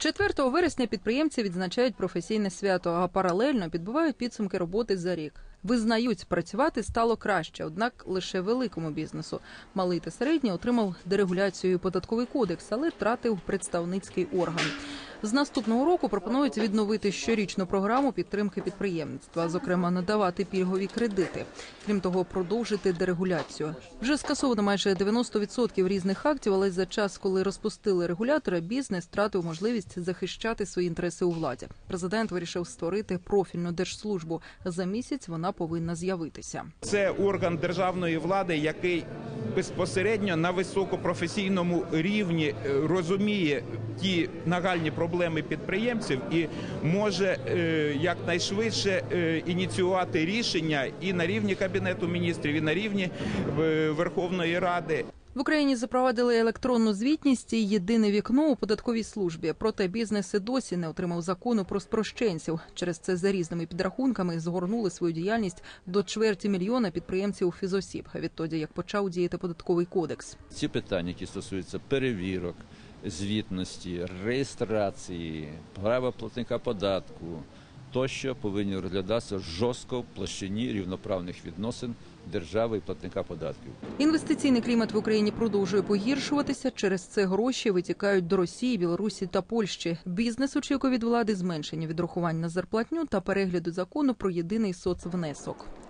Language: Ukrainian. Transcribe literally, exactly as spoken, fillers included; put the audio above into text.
четвертого вересня підприємці відзначають професійне свято, а паралельно підбивають підсумки роботи за рік. Визнають, працювати стало краще, однак лише великому бізнесу. Малий та середній отримав дерегуляцію і податковий кодекс, але втратив представницький орган. З наступного року пропонують відновити щорічну програму підтримки підприємництва, зокрема надавати пільгові кредити. Крім того, продовжити дерегуляцію. Вже скасовано майже дев'яносто відсотків різних актів, але за час, коли розпустили регулятора, бізнес втратив можливість захищати свої інтереси у владі. Президент вирішив створити профільну держслужбу. За місяць вона повинна з'явитися. Це орган державної влади, який безпосередньо на високопрофесійному рівні розуміє ті нагальні проблеми підприємців і може якнайшвидше ініціювати рішення і на рівні Кабінету міністрів, і на рівні Верховної Ради. В Україні запровадили електронну звітність і єдине вікно у податковій службі. Проте бізнес і досі не отримав закону про спрощенців. Через це за різними підрахунками згорнули свою діяльність до чверті мільйона підприємців фізосіб, відтоді як почав діяти податковий кодекс. Ці питання, які стосуються перевірок, звітності, реєстрації, права платника податку, тощо повинні розглядатися жорстко в площині рівноправних відносин держави і платника податків. Інвестиційний клімат в Україні продовжує погіршуватися. Через це гроші витікають до Росії, Білорусі та Польщі. Бізнес очікує від влади зменшення відрахувань на зарплатню та перегляду закону про єдиний соцвнесок.